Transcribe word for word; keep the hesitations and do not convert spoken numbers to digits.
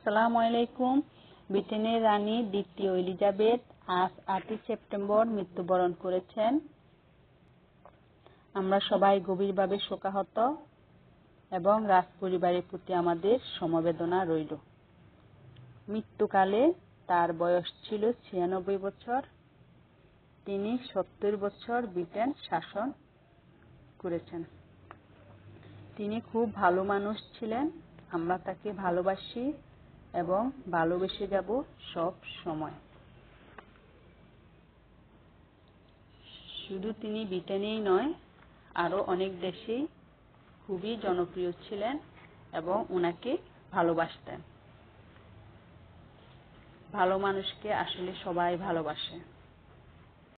আসসালামু আলাইকুম। ব্রিটেনের রানী দ্বিতীয় এলিজাবেথ আজ আটই সেপ্টেম্বর মৃত্যুবরণ করেছেন। আমরা সবাই গভীরভাবে শোকাহত এবং রাজপরিবারের প্রতি আমাদের সমবেদনা রইল। মৃত্যুকালে তার বয়স ছিল ছিয়ানব্বই বছর। তিনি সত্তর বছর ব্রিটেন শাসন করেছেন। তিনি খুব ভালো মানুষ ছিলেন। আমরা তাকে ভালোবাসি এবং ভালোবেসে যাব সব সময়। শুধু তিনি ব্রিটেনেই নয়, আরো অনেক দেশেই খুবই জনপ্রিয় ছিলেন এবং উনাকে ভালোবাসতেন। ভালো মানুষকে আসলে সবাই ভালোবাসে।